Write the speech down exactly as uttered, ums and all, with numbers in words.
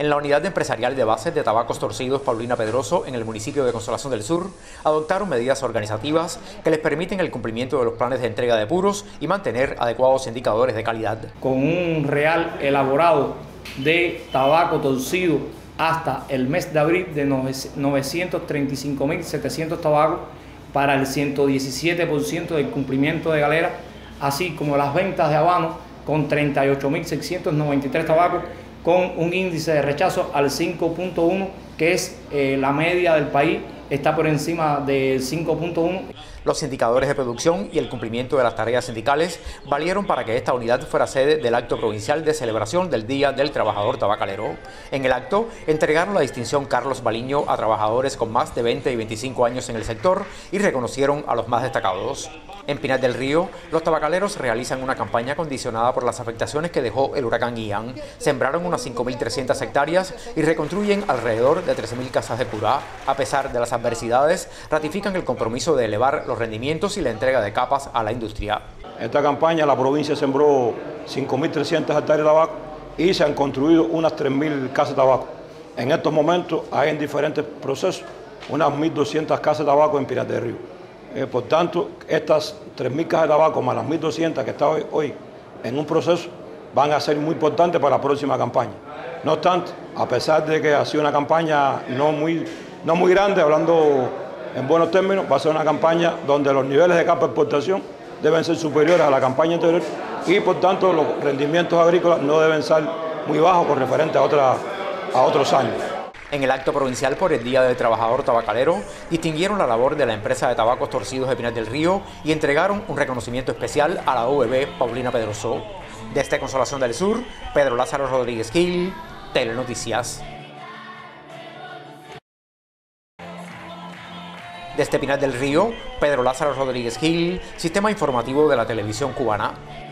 En la unidad empresarial de bases de tabacos torcidos Paulina Pedroso, en el municipio de Consolación del Sur, adoptaron medidas organizativas que les permiten el cumplimiento de los planes de entrega de puros y mantener adecuados indicadores de calidad. Con un real elaborado de tabaco torcido hasta el mes de abril de novecientos treinta y cinco mil setecientos tabacos para el ciento diecisiete por ciento del cumplimiento de galera, así como las ventas de habano con treinta y ocho mil seiscientos noventa y tres tabacos, con un índice de rechazo al cinco punto uno, que es eh, la media del país, está por encima del cinco punto uno. Los indicadores de producción y el cumplimiento de las tareas sindicales valieron para que esta unidad fuera sede del acto provincial de celebración del Día del Trabajador Tabacalero. En el acto entregaron la distinción Carlos Baliño a trabajadores con más de veinte y veinticinco años en el sector y reconocieron a los más destacados. En Pinar del Río, los tabacaleros realizan una campaña condicionada por las afectaciones que dejó el huracán Ian. Sembraron unas cinco mil trescientas hectáreas y reconstruyen alrededor de trece mil casas de curá. A pesar de las adversidades, ratifican el compromiso de elevar los rendimientos y la entrega de capas a la industria. Esta campaña la provincia sembró cinco mil trescientas hectáreas de tabaco y se han construido unas tres mil casas de tabaco. En estos momentos hay en diferentes procesos unas mil doscientas casas de tabaco en Pinar del Río. Eh, por tanto, estas tres mil cajas de tabaco más las mil doscientas que están hoy, hoy en un proceso van a ser muy importantes para la próxima campaña. No obstante, a pesar de que ha sido una campaña no muy, no muy grande, hablando en buenos términos, va a ser una campaña donde los niveles de capa de exportación deben ser superiores a la campaña anterior y por tanto los rendimientos agrícolas no deben ser muy bajos con referente a, otra, a otros años. En el acto provincial por el Día del Trabajador Tabacalero, distinguieron la labor de la empresa de tabacos torcidos de Pinar del Río y entregaron un reconocimiento especial a la U V B Paulina Pedroso. Desde Consolación del Sur, Pedro Lázaro Rodríguez Gil, Telenoticias. Desde Pinar del Río, Pedro Lázaro Rodríguez Gil, Sistema Informativo de la Televisión Cubana.